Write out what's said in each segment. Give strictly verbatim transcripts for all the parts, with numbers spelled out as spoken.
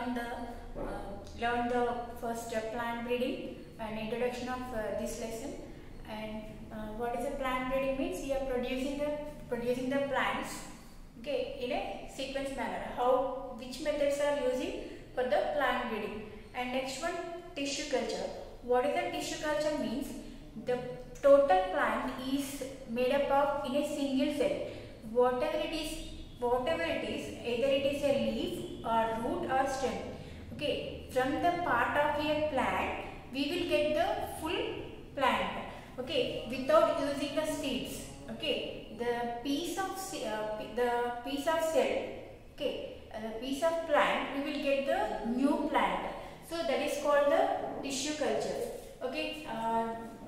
learn the uh, learn the first uh, plant breeding and introduction of uh, this lesson. And uh, what is a plant breeding means? We are producing the producing the plants, okay, in a sequence manner. How, which methods are using for the plant breeding? And next one, tissue culture. What is the tissue culture means? The total plant is made up of in a single cell. Whatever it is, whatever it is, either it is a leaf or root or stem. Okay, from the part of a plant, we will get the full plant. Okay, without using the seeds. Okay, the piece of uh, the piece of cell. Okay, uh, the piece of plant, we will get the new plant. So that is called the tissue culture. Okay, uh,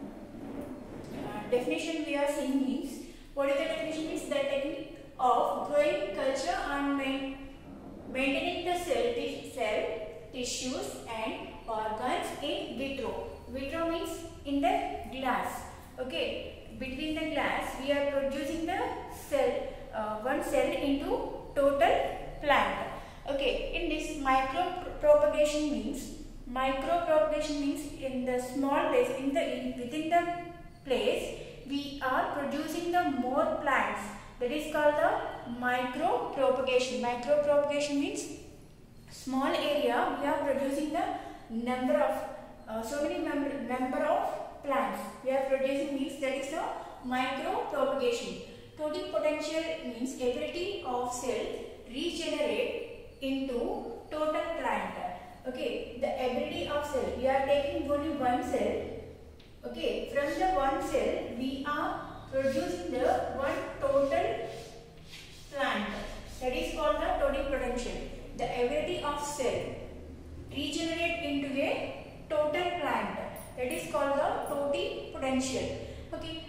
uh, definition we are seeing means, what is the definition? Means the technique of growing culture and main, maintaining the cell, cell tissues and organs in vitro. Vitro means in the glass. Okay, between the glass we are producing the cell, uh, one cell into total plant. Okay, in this micro propagation means, micro propagation means in the small place, in the in, within the place we are producing the more plants. That is called the micro propagation. Micro propagation means small area we are producing the number of uh, so many number number of plants we are producing means that is the micro propagation. Totipotential means ability of cell regenerate into total plant. Okay, the ability of cell, we are taking only one cell. Okay, from the one cell we are producing the one total plant. That is called the totipotential. The ability of cell regenerate into a total plant. That is called the totipotential. Okay,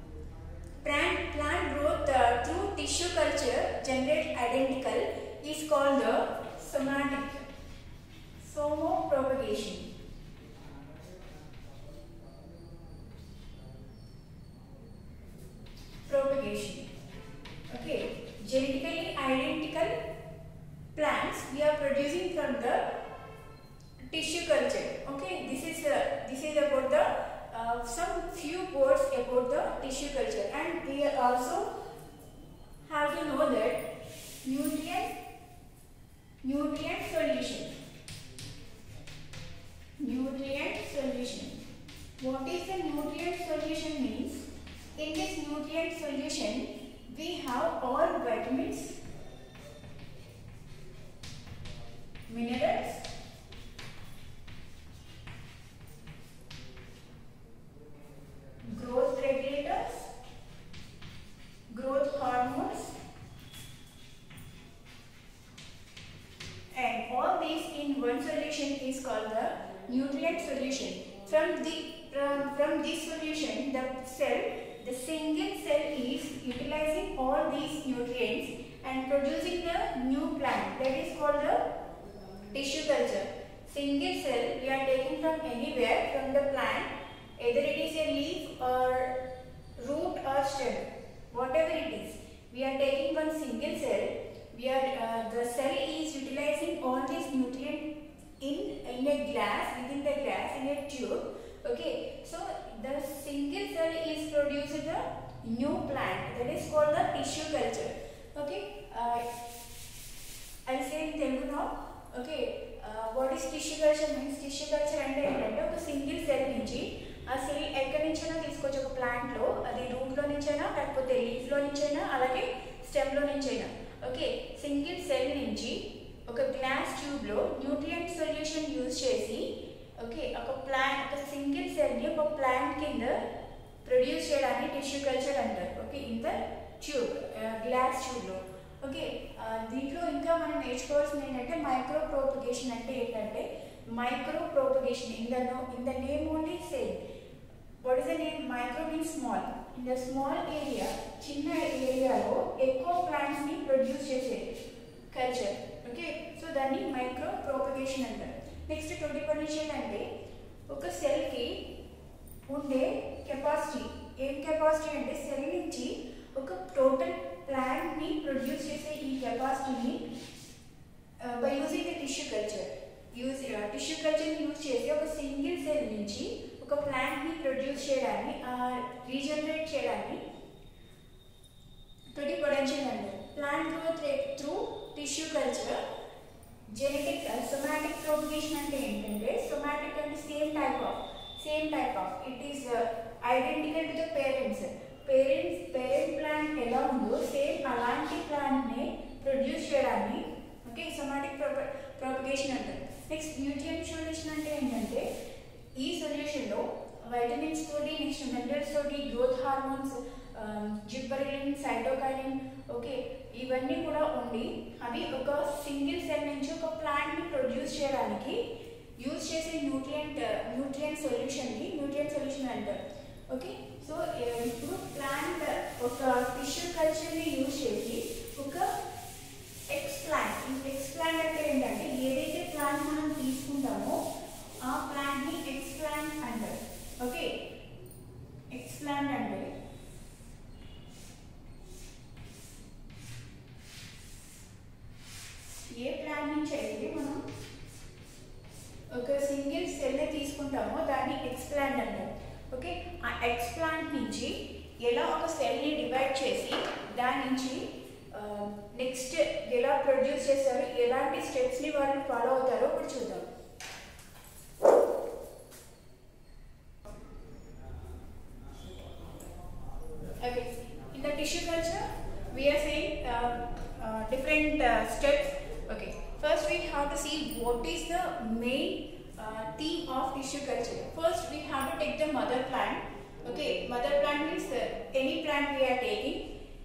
plant plant growth uh, through tissue culture generate identical is called the somatic somopropagation. Propagation. Okay, genetically identical plants we are producing from the tissue culture. Okay, this is uh, this is about the uh, some few words about the tissue culture, and we also have to know that nutrient nutrient solution. Nutrient solution. What is the nutrient solution means? In this nutrient solution, we have all vitamins, minerals, growth regulators, growth hormones, and all these in one solution is called the nutrient solution. From the from, from this solution, the cell, the single cell is utilizing all these nutrients and producing the new plant. That is called the tissue culture. Single cell we are taking from anywhere from the plant, either it is a leaf or root or stem, whatever it is. We are taking one single cell. We are uh, the cell is utilizing all these nutrients in in a glass, within the glass, in a tube. Okay, so the single cell is producing the new plant. That is called the tissue culture. Okay, uh, I will say in Telugu now. Okay, uh, what is tissue culture means? Tissue culture అంటే ఏంటంటే ఒక single cell నుంచి ఆ cell ఎక్కడి నుంచైనా తీసుకోవచ్చు. ఒక plant లో అది రూట్ లో నుంచైనా, లేకపోతే లీఫ్ లో నుంచైనా, అలాగే స్టెమ్ లో నుంచైనా. ఓకే, సింగిల్ సెల్ నుంచి ఒక గ్లాస్ ట్యూబ్ లో న్యూట్రియంట్ సొల్యూషన్ యూజ్ చేసి, ఓకే, ఒక ప్లాంట్ ఒక సింగిల్ సెల్ ని ఒక ప్లాంట్ కింద ప్రొడ్యూస్ చేయడాన్ని టిష్యూ కల్చర్ అంటారు. Okay, in the tube, glass tube లో. ఓకే, దీంట్లో ఇంకా మనం నేర్చుకోవాల్సింది ఏంటంటే మైక్రో ప్రోపగేషన్ అంటే ఏంటంటే, micro propagation in the no in the name only same. What is the name? Micro means small. In the small area, చిన్న ఏరియాలో ఎక్కువ ప్లాంట్స్ ని ప్రొడ్యూస్ చేసే కల్చర్. ఓకే, సో దాన్ని మైక్రో ప్రోపగేషన్ అంటారు. నెక్స్ట్ టోటిపొటెన్షియల్ అంటే ఒక సెల్ కి ఉండే కెపాసిటీ. ఏం కెపాసిటీ అంటే సెల్ నుంచి ఒక టోటల్ ప్లాంట్ ని ప్రొడ్యూస్ చేసే ఈ కెపాసిటీని by using the tissue tissue culture use tissue culture use చేసి ఒక సింగిల్ సెల్ నుంచి ఒక ప్లాంట్ ని ప్రొడ్యూస్ చేయడాన్ని రీజనరేట్ చేయడాన్ని ప్లూరిపొటెన్షియల్ అంటారు. Plant growth rate through tissue culture. Genetic somatic propagation అంటే ఏంటంటే సోమాటిక్ అంటే same type of same type of it is identical to the parents. Parents parent plant ఎలా ఉందో సేమ్ అలాంటి ప్లాంట్ ని ప్రొడ్యూస్ చేయడాన్ని ఓకే సోమాటిక్ ప్రొపగేషన్ అంటారు. Next nutrient solution అంటే ఏంటంటే ఈ సొల్యూషన్లో వైటమిన్స్ తోటి నెక్స్ట్ మినరల్స్ తోటి growth hormones gibberellin cytokinin okay ఇవన్నీ కూడా ఉండి అవి ఒక సింగిల్ సెల్ నుంచి ఒక ప్లాంట్ని ప్రొడ్యూస్ చేయడానికి యూజ్ చేసే న్యూట్రియంట్ న్యూట్రియంట్ సొల్యూషన్ని న్యూట్రియంట్ సొల్యూషన్ అంటారు. ఓకే సో ఇప్పుడు ప్లాంట్ ఒక టిష్యూ కల్చర్ని యూజ్ చేసి ఒక ఎక్స్ ప్లాంట్ ఎక్స్ ప్లాంట్ అంటే ఏంటంటే ఏదైతే ప్లాంట్ మనం తీసుకుంటామో ఆ ప్లాంట్ని ఎక్స్ ప్లాంట్ అంటారు. ఓకే ఎక్స్ ప్లాంట్ అంటే ఏ ప్లాంట్ నుంచి అయితే మనం ఒక సింగిల్ సెల్ తీసుకుంటామో దాన్ని ఎక్స్ ప్లాంట్ అంటారు. ఓకే ఆ ఎక్స్ ప్లాంట్ నుంచి ఎలా ఒక సెల్ని డివైడ్ చేసి దాని నుంచి నెక్స్ట్ ఎలా ప్రొడ్యూస్ చేస్తారు ఎలాంటి స్టెప్స్ని వాళ్ళు ఫాలో అవుతారో ఇప్పుడు చూద్దాం. Okay, in the tissue culture we are saying uh, uh, different uh, steps. Okay, first we have to see what is the main uh, theme of tissue culture. First we have to take the mother plant. Okay, mother plant means uh, any plant we are taking.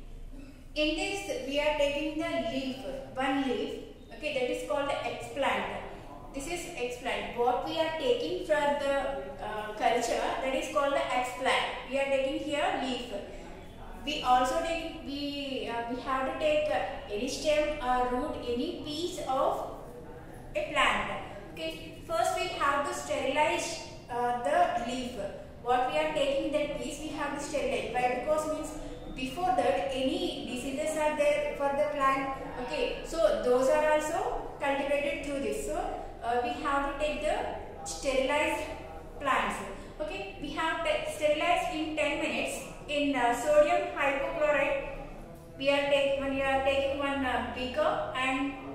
In this we are taking the leaf, one leaf. Okay, that is called the explant. This is explant. What we are taking for the uh, culture, that is called the explant. We are taking here leaf. We also take we uh, we have to take uh, any stem or root, any piece of a plant. Okay, first we have to sterilize uh, the leaf. What we are taking that piece, we have to sterilize. Why? Because means before that any diseases are there for the plant. Okay, so those are also cultivated through this. So uh, we have to take the sterilized plants. Okay, we have to sterilize in ten minutes in uh, sodium hypochlorite. We are taking when you are taking one uh, beaker and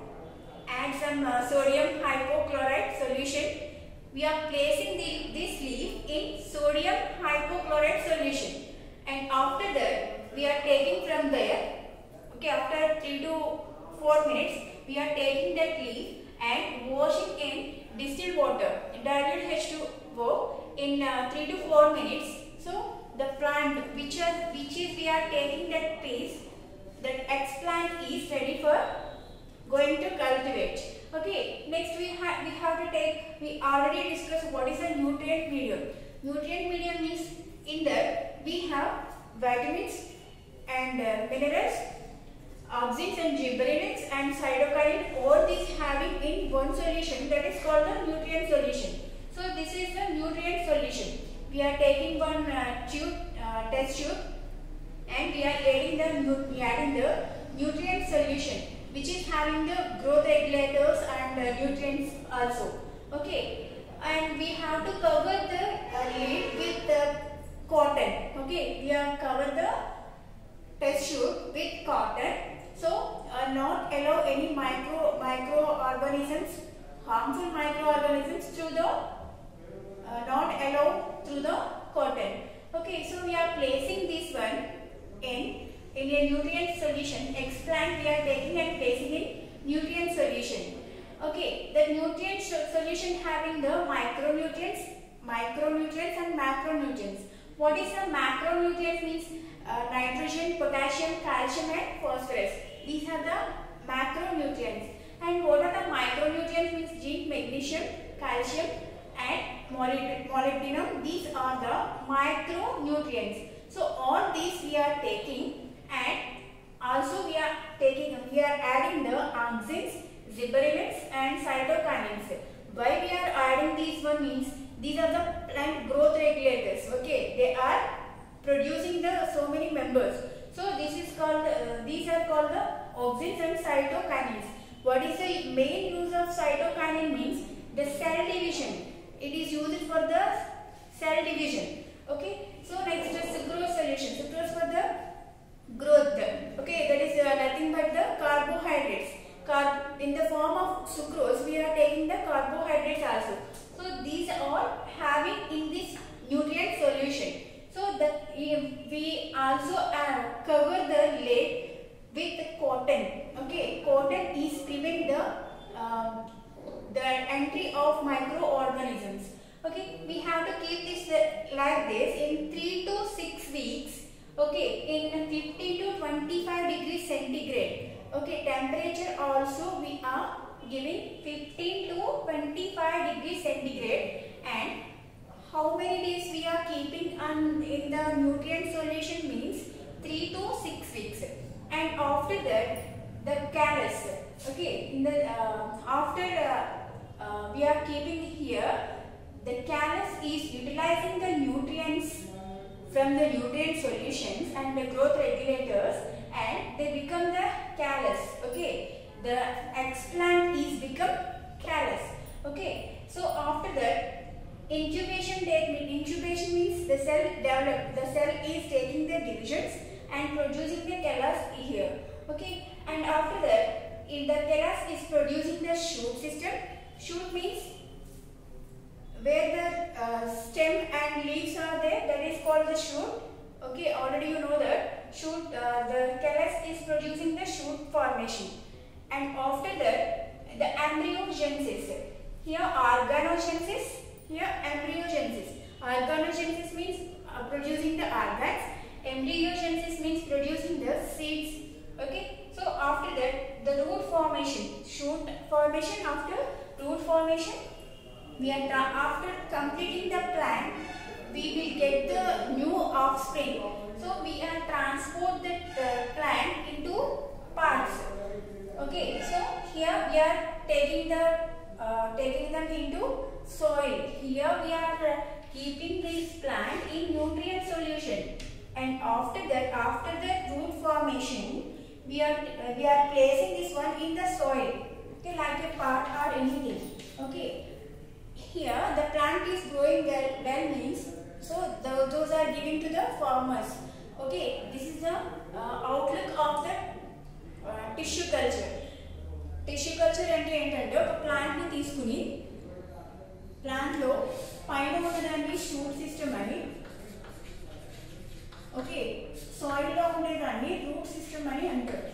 add some uh, sodium hypochlorite solution. We are placing the, this leaf in sodium hypochlorite solution, and after that we are taking from there. Okay, after three to four minutes we are taking that leaf and washing in distilled water, dilute H two O in uh, three to four minutes. So the plant which are which is we are taking that piece, that explant is ready for going to cultivate. Okay, next we have we have to take, we already discussed what is a nutrient medium. Nutrient medium means in that we have vitamins and uh, minerals, auxins and gibberellins and cytokinin, all these having in one solution, that is called the nutrient solution. So this is the nutrient solution. We are taking one uh, tube, uh, test tube, and we are adding the we adding the nutrient solution, which is having the growth regulators and uh, nutrients also. Okay, and we have to cover the uh, lid with the cotton. Okay, we are cover the test tube with cotton, so uh, not allow any micro microorganisms, harmful microorganisms through the uh, not allow through the cotton. Okay, so we are placing this one in in a nutrient solution. Explant we are taking and placing in nutrient solution. Okay, the nutrient solution having the micronutrients, micronutrients and macronutrients. What is the macronutrients means uh, nitrogen, potassium, calcium and phosphorus. These are the macronutrients. And what are the micronutrients means zinc, magnesium, calcium and molybdenum. These are the micronutrients. So all these we are taking, and also we are taking we are adding the auxins, gibberellins and cytokinins. Why we are adding these one means these are the plant growth regulators. Okay, they are producing the so many members. So this is called uh, these are called the auxins and cytokinins. What is the main use of cytokinin means the cell division. It is used for the cell division. Okay, so next is sucrose solution. Sucrose for the growth. Okay, that is uh, nothing but the carbohydrates. Car in the form of sucrose we are taking the carbohydrates also. So these are having in this nutrient solution. So that we also uh, cover the lid with cotton. Okay, cotton is prevent the uh, the entry of microorganisms. Okay, we have to keep this like this in three to six weeks. Okay, in fifty to twenty-five degrees centigrade. Okay, temperature also we are giving fifteen to twenty-five degrees centigrade. And how many days we are keeping on in the nutrient solution means three to six weeks. And after that the callus. Okay, in the uh, after uh, uh, we are keeping here, the callus is utilizing the nutrients from the nutrient solutions and the growth regulators, and they become the callus. Okay, the explant is become callus. Okay, so after that incubation take incubation means the cell develop the cell is taking the divisions and producing the callus here. Okay, and after that if the callus is producing the shoot system. Shoot means where the uh, stem and leaves are there, that is called the shoot. Okay, already you know that shoot, uh, the callus is producing the shoot formation. And after that the embryogenesis. Here organogenesis, here embryogenesis. Organogenesis means uh, producing the organs. Embryogenesis means producing the seeds. Okay, so after that the root formation, shoot formation. After root formation, we are after completing the plant, we will get the new offspring. So we are transport the uh, plant into parts. Okay, so here we are taking the uh, taking them into soil. Here we are uh, keeping this plant in nutrient solution, and after that, after the root formation, we are uh, we are placing this one in the soil. Okay, like a pot or anything. Okay, here the plant is growing well, well means, so the, those are given to the farmers. Okay, this is the uh, outlook of the uh, tissue culture. Tissue culture అంటే ఏంటంటే ఒక plant ని తీసుకుని plant లో పైన ఉన్నదాన్ని shoot system అని, okay, soil లో ఉండేదాన్ని రూట్ సిస్టమ్ అని అంటారు.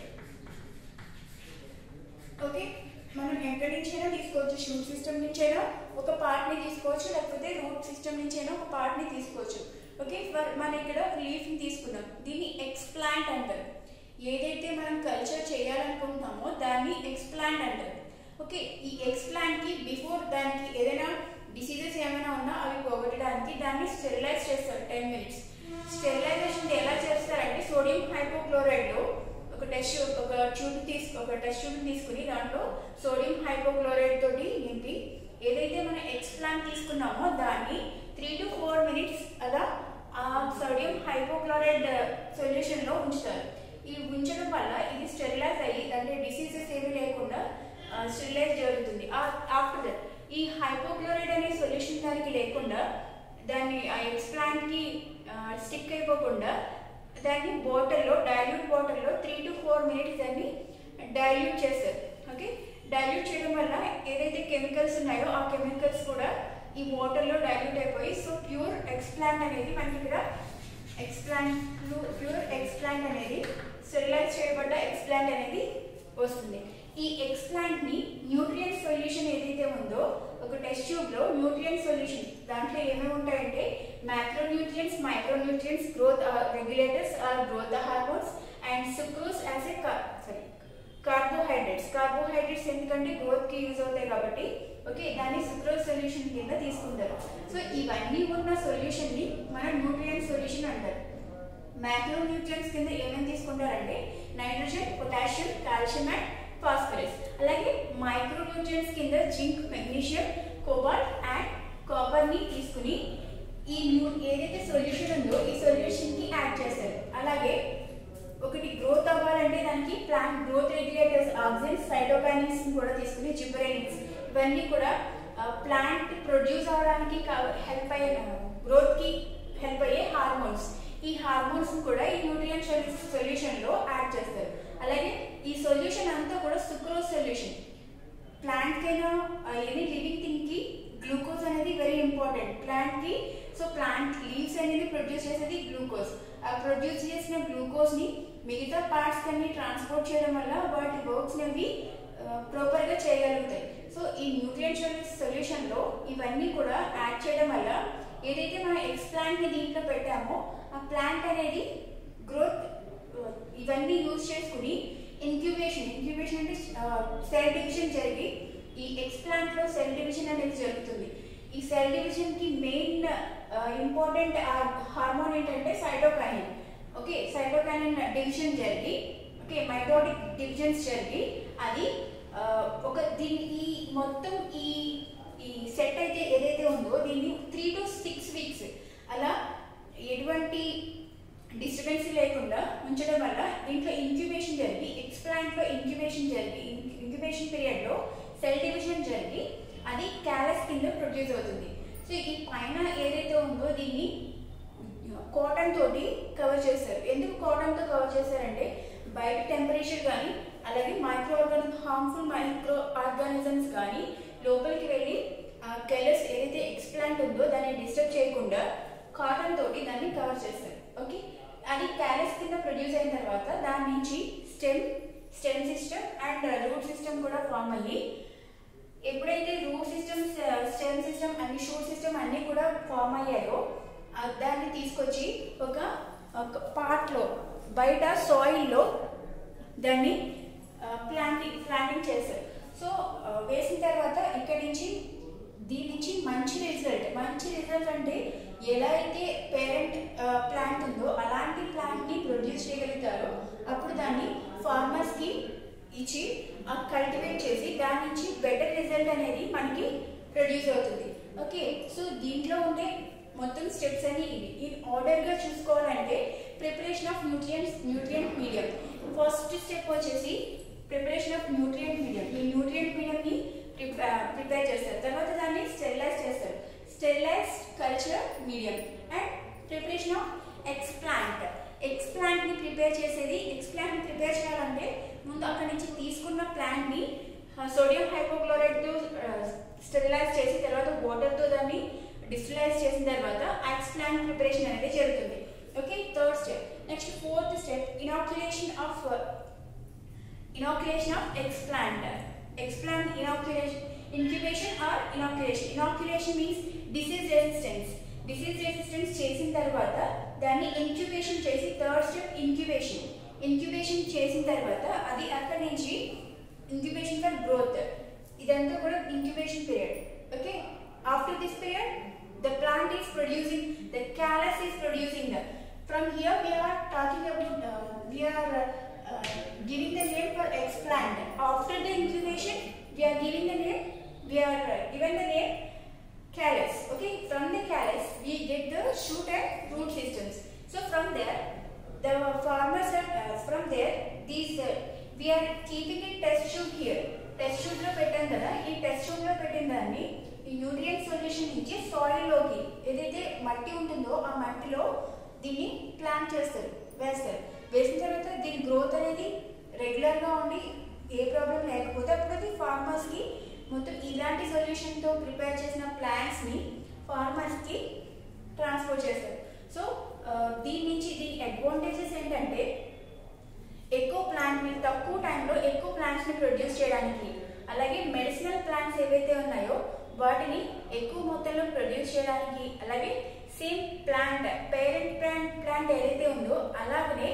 ఓకే, మనం ఎక్కడి నుంచైనా తీసుకోవచ్చు, షూట్ సిస్టమ్ నుంచైనా ఒక పార్ట్ ని తీసుకోవచ్చు, లేకపోతే రూట్ సిస్టమ్ నుంచైనా ఒక పార్ట్ ని తీసుకోవచ్చు. ఓకే, మనం ఇక్కడ లీఫ్ ని తీసుకున్నాం, దీన్ని ఎక్స్ప్లాంట్ అంటారు. ఏదైతే మనం కల్చర్ చేయాలనుకుంటున్నామో దాన్ని ఎక్స్ప్లాంట్ అంటారు. ఓకే, ఈ ఎక్స్ప్లాంట్ కి బిఫోర్ దానికి ఏదైనా డిసీజెస్ ఏమైనా ఉన్నా అవి పోగొట్టడానికి దాన్ని స్టెరిలైజ్ చేస్తారు టెన్ మినిట్స్. స్టెరిలైజేషన్ ఎలా చేస్తారంటే సోడియం హైపోక్లోరైడ్ లో ఒక టెస్ట్ ఒక ట్యూబ్ తీసుకు ఒక టెస్ట్ ట్యూబ్ తీసుకుని దాంట్లో సోడియం హైపోక్లోరైడ్ తోటి నింపి ఏదైతే మనం ఎక్స్ప్లాంట్ తీసుకున్నామో దాన్ని త్రీ టు ఫోర్ మినిట్స్ అలా ఆ సోడియం హైపోక్లోరైడ్ సొల్యూషన్ లో ఉంచుతారు. ఈ ఉంచడం వల్ల ఇది స్టెరిలైజ్ అయ్యి అంటే డిసీజెస్ ఏమీ లేకుండా స్టెరిలైజ్ జరుగుతుంది. ఆఫ్టర్ దట్ ఈ హైపోక్లోరైడ్ అనే సొల్యూషన్ దానికి లేకుండా దాన్ని ఆ ఎక్స్ప్లాంట్ కి స్టిక్ అయిపోకుండా దాన్ని బాటిల్లో డైల్యూట్ బాటిల్లో త్రీ టు ఫోర్ మినిట్స్ దాన్ని డైల్యూట్ చేస్తారు. ఓకే, డైల్యూట్ చేయడం వల్ల ఏదైతే కెమికల్స్ ఉన్నాయో ఆ కెమికల్స్ కూడా ఈ వాటర్లో డైల్యూట్ అయిపోయి సో ప్యూర్ ఎక్స్ప్లాంట్ అనేది మనకి ఇక్కడ ఎక్స్ప్లాంట్ ప్యూర్ ఎక్స్ప్లాంట్ అనేది స్టెరిలైజ్ చేయబడ్డ ఎక్స్ప్లాంట్ అనేది వస్తుంది. ఈ ఎక్స్ప్లాంట్ ని న్యూట్రియంట్ సొల్యూషన్ ఏదైతే ఉందో ఒక టెస్ట్ ట్యూబ్ లో న్యూట్రియంట్ సొల్యూషన్ దాంట్లో ఏమేమి ఉంటాయంటే macronutrients, micronutrients, growth regulators or growth hormones and sucrose as a sorry carbohydrates. Carbohydrates ఎందుకంటే గ్రోత్ కి యూజ్ అవుతాయి కాబట్టి ఓకే దాన్ని సుక్రోజ్ సొల్యూషన్ కింద తీసుకుంటారు. సో ఇవన్నీ ఉన్న సొల్యూషన్ ని మనం న్యూట్రియంట్ సొల్యూషన్ అంటారు. మ్యాక్రోన్యూట్రియంట్స్ కింద ఏమేమి తీసుకుంటారంటే nitrogen, potassium, calcium and phosphorus. అలాగే మైక్రోన్యూట్రియంట్స్ కింద zinc, magnesium, cobalt and copper ని తీసుకుని ఈ ఏదైతే సొల్యూషన్ ఉందో ఈ సొల్యూషన్ కి యాడ్ చేస్తారు. అలాగే ఒకటి గ్రోత్ అవ్వాలంటే దానికి plant growth regulators auxins, cytokinins కూడా తీసుకుని జిబరెలిన్స్ ఇవన్నీ కూడా ప్లాంట్ ప్రొడ్యూస్ అవ్వడానికి హెల్ప్ అయ్యే గ్రోత్ కి హెల్ప్ అయ్యే హార్మోన్స్. ఈ హార్మోన్స్ కూడా ఈ న్యూట్రియంట్ సొల్యూషన్ లో యాడ్ చేస్తారు. అలాగే ఈ సొల్యూషన్ అంతా కూడా సుక్రోజ్ సొల్యూషన్. ప్లాంట్ కైనా ఎనీ లివింగ్ థింగ్ కి గ్లూకోజ్ అనేది వెరీ ఇంపార్టెంట్ ప్లాంట్ కి. సో ప్లాంట్ లీవ్స్ అనేది ప్రొడ్యూస్ చేసేది గ్లూకోజ్. ఆ ప్రొడ్యూస్ చేసిన గ్లూకోజ్ ని మిగతా పార్ట్స్ కన్నీ ట్రాన్స్పోర్ట్ చేయడం వల్ల వాటి వర్క్స్ అనేవి ప్రాపర్ గా చేయగలుగుతాయి. సో ఈ న్యూట్రియంట్ సొల్యూషన్ లో ఇవన్నీ కూడా యాడ్ చేయడం వల్ల ఏదైతే మనం ఎక్స్ ప్లాంట్ ని దీంట్లో పెట్టామో ఆ ప్లాంట్ అనేది గ్రోత్ ఇవన్నీ యూజ్ చేసుకుని ఇంక్యుబేషన్ ఇంక్యుబేషన్ అంటే సెల్ డివిజన్ జరిగి ఈ ఎక్స్ ప్లాంట్ లో సెల్ డివిజన్ అనేది జరుగుతుంది. ఈ సెల్ డివిజన్ కి మెయిన్ ఇంపార్టెంట్ హార్మోన్ ఏంటంటే సైటోకైనిన్. ఓకే, సైటోకైనిన్ డివిజన్ జరిగి ఓకే మైటోటిక్ డివిజన్స్ జరిగి అది ఒక దీని ఈ మొత్తం ఈ ఈ సెట్ అయితే ఏదైతే ఉందో దీన్ని త్రీ టు సిక్స్ వీక్స్ అలా ఎటువంటి డిస్టర్బెన్స్ లేకుండా ఉంచడం వల్ల దీంట్లో ఇంక్యుబేషన్ జరిగి ఎక్స్ ప్లాంట్ లో ఇంక్యుబేషన్ జరిగి ఇంక్యుబేషన్ పీరియడ్ లో సెల్ డివిజన్ జరిగి అది క్యాలస్ కింద ప్రొడ్యూస్ అవుతుంది. సో ఈ పైన ఏదైతే ఉందో దీన్ని కాటన్ తోటి కవర్ చేస్తారు. ఎందుకు కాటన్ తో కవర్ చేస్తారంటే బయట టెంపరేచర్ కానీ అలాగే micro organic harmful microorganisms కానీ లోపలికి వెళ్ళి కెలస్ ఏదైతే ఎక్స్ప్లాంట్ ఉందో దాన్ని డిస్టర్బ్ చేయకుండా కాటన్ తోటి దాన్ని కవర్ చేస్తారు. ఓకే, అది క్యాలస్ కింద ప్రొడ్యూస్ అయిన తర్వాత దాని నుంచి stem stem system and root system కూడా ఫామ్ అయ్యి ఎప్పుడైతే రూట్ సిస్టమ్ స్టెమ్ సిస్టమ్ అన్ని షూట్ సిస్టమ్ అన్ని కూడా ఫామ్ అయ్యాయో దాన్ని తీసుకొచ్చి ఒక పార్ట్లో బయట సాయిల్లో దాన్ని ప్లాంటింగ్ ప్లాంటింగ్ చేస్తారు. సో వేసిన తర్వాత ఇక్కడి నుంచి దీని నుంచి మంచి రిజల్ట్ మంచి రిజల్ట్ అంటే ఎలా అయితే పేరెంట్ ప్లాంట్ ఉందో అలాంటి ప్లాంట్ ని ప్రొడ్యూస్ చేయగలుగుతారో అప్పుడు దాన్ని ఫార్మర్స్ కి ఇచ్చి కల్టివేట్ చేసి దాని నుంచి బెటర్ రిజల్ట్ అనేది మనకి ప్రొడ్యూస్ అవుతుంది. ఓకే, సో దీంట్లో ఉండే మొత్తం స్టెప్స్ అన్ని ఇవి. ఈ ఆర్డర్ గా చూసుకోవాలంటే preparation of nutrients nutrient medium. First step వచ్చేసి ప్రిపరేషన్ ఆఫ్ న్యూట్రియంట్ మీడియం. ఈ న్యూట్రియంట్ మీడియం ని ప్రిపేర్ చేస్తారు. తర్వాత దాన్ని స్టెరిలైజ్ చేస్తారు. Sterilize culture medium and preparation of explant. Explant ని ప్రిపేర్ చేసేది ఎక్స్ప్లాంట్ ని ప్రిపేర్ చేయాలంటే ముందు అక్కడి నుంచి తీసుకున్న ప్లాంట్ ని సోడియం హైపోక్లోరైడ్ తో స్టెరిలైజ్ చేసి తర్వాత వాటర్ తో దాన్ని డిస్టిలైజ్ చేసిన తర్వాత ఎక్స్ప్లాంట్ ప్రిపరేషన్ అనేది జరుగుతుంది. Okay, third step. Next fourth step inoculation of inoculation of explant. Explant inoculation, incubation or inoculation. Inoculation means disease resistance. Disease resistance చేసిన తర్వాత దాన్ని incubation చేసి థర్డ్ స్టెప్ incubation. Incubation చేసిన తర్వాత అది అక్కడ నుంచి incubation for growth. ఇదంతా కూడా incubation period. Okay, after this period the plant is producing, the callus is producing. The from here we are talking about uh, we are uh, Uh, giving the name for explant. After the incubation we are giving the name we are uh, given the name callus. Okay, from the callus we get the shoot and root systems. So from there the farmers are uh, from there these uh, we are keeping a test tube here. Test tube lo పెట్టాం కదా, ఈ test tube లో పెట్టిన దాన్ని ఈ nutrient solution నుంచి soil లోకి ఏదైతే మట్టి ఉంటుందో ఆ మట్టిలో దీన్ని ప్లాంట్ చేస్తారు, వేస్తారు. వేసిన తర్వాత దీని గ్రోత్ అనేది రెగ్యులర్ గా ఉండి ఏ ప్రాబ్లం లేకపోతే అప్పుడు అది ఫార్మర్స్ కి మొత్తం ఇలాంటి సొల్యూషన్ తో ప్రిపేర్ చేసిన ప్లాంట్స్ ని ఫార్మర్స్ కి ట్రాన్స్పోర్ట్ చేస్తారు. సో దీని నుంచి దీని అడ్వాంటేజెస్ ఏంటంటే ఎక్కువ ప్లాంట్ ని తక్కువ టైంలో ఎక్కువ ప్లాంట్స్ ని ప్రొడ్యూస్ చేయడానికి, అలాగే మెడిసినల్ ప్లాంట్స్ ఏవైతే ఉన్నాయో వాటిని ఎక్కువ మొత్తంలో ప్రొడ్యూస్ చేయడానికి, అలాగే same plant parent plant plant ఏదైతే ఉందో అలాగనే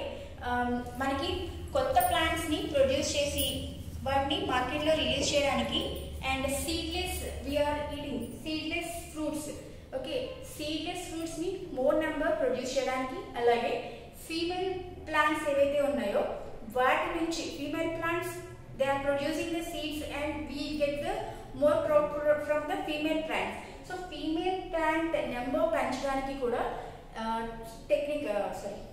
మనకి కొత్త ప్లాంట్స్ ని ప్రొడ్యూస్ చేసి వాటిని మార్కెట్లో రిలీజ్ చేయడానికి and seedless we are eating seedless fruits. Okay, seedless fruits ని మోర్ నెంబర్ ప్రొడ్యూస్ చేయడానికి, అలాగే ఫీమేల్ ప్లాంట్స్ ఏవైతే ఉన్నాయో వాటి నుంచి female plants they are producing the seeds and we get the more crop from the female plants. So female plant number పెంచడానికి కూడా technique sorry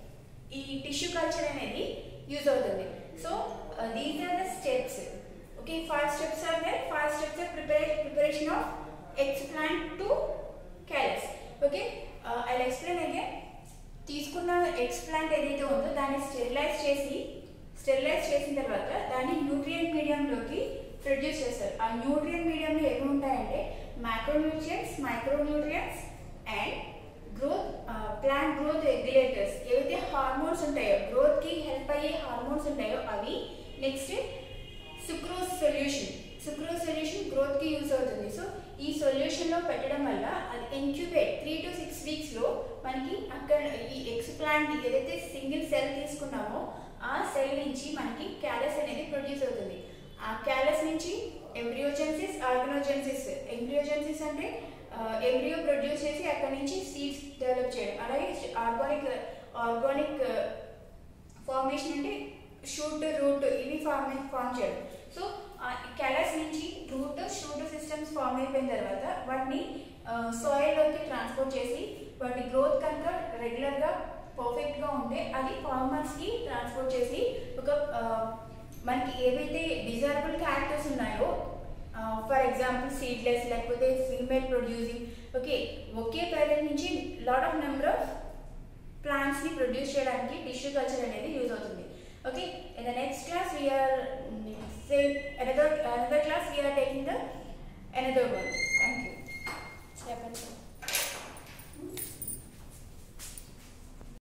ఈ టిష్యూ కల్చర్ అనేది యూజ్ అవుతుంది. So these are the steps. Okay, five steps are there. Five steps are prepare preparation of explant to callus. Okay, I will explain again. తీసుకున్న explant ఏదైతే ఉందో దాన్ని sterilise చేసి sterilise చేసిన తర్వాత దాన్ని న్యూట్రియంట్ మీడియంలోకి ప్రొడ్యూస్ చేస్తారు. ఆ న్యూట్రియంట్ మీడియంలో ఏమి ఉంటాయంటే micronutrients, micronutrients and growth plant growth regulators. ఏవైతే హార్మోన్స్ ఉంటాయో, గ్రోత్కి హెల్ప్ అయ్యే హార్మోన్స్ ఉంటాయో అవి. Next sucrose solution. Sucrose solution గ్రోత్కి యూజ్ అవుతుంది. సో ఈ సొల్యూషన్లో పెట్టడం వల్ల అది ఇంక్యుబేట్ త్రీ టు సిక్స్ వీక్స్లో మనకి అక్కడ ఈ ఎక్స్ప్లాంట్ ఏదైతే సింగిల్ సెల్ తీసుకున్నామో ఆ సెల్ నుంచి మనకి క్యాలస్ అనేది ప్రొడ్యూస్ అవుతుంది. ఆ క్యాలస్ నుంచి ఎంబ్రియోజెన్సిస్, ఆర్గనోజెన్సిస్. ఎంబ్రియోజెన్సిస్ అంటే ఎంబ్రియో ప్రొడ్యూస్ చేసి అక్కడ నుంచి సీడ్స్ డెవలప్ చేయడం. అలాగే ఆర్గానిక్ ఆర్గానిక్ ఫార్మేషన్ అంటే షూట్, రూట్ ఇవి ఫార్మ్ ఫార్మ్ చేయడం. సో క్యాలస్ నుంచి రూట్, షూట్ సిస్టమ్స్ ఫార్మ్ అయిపోయిన తర్వాత వాటిని సాయిల్లోకి ట్రాన్స్పోర్ట్ చేసి వాటి గ్రోత్ కనుక రెగ్యులర్గా పర్ఫెక్ట్గా ఉంటే అది ఫార్మర్స్కి ట్రాన్స్పోర్ట్ చేసి ఒక మనకి ఏవైతే డిజైరబుల్ క్యారెక్టర్స్ ఉన్నాయో, ఫర్ ఎగ్జాంపుల్ సీడ్లెస్ లేకపోతే ఫీమేల్ ప్రొడ్యూసింగ్, ఓకే, ఒకే పేరెంట్ నుంచి లాట్ ఆఫ్ నెంబర్ ఆఫ్ ప్లాంట్స్ని ప్రొడ్యూస్ చేయడానికి టిష్యూ కల్చర్ అనేది యూజ్ అవుతుంది. Okay, in the next class we are say another another class we are taking the another one.